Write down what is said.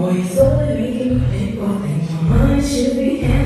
Boys only making me think or think my mind should be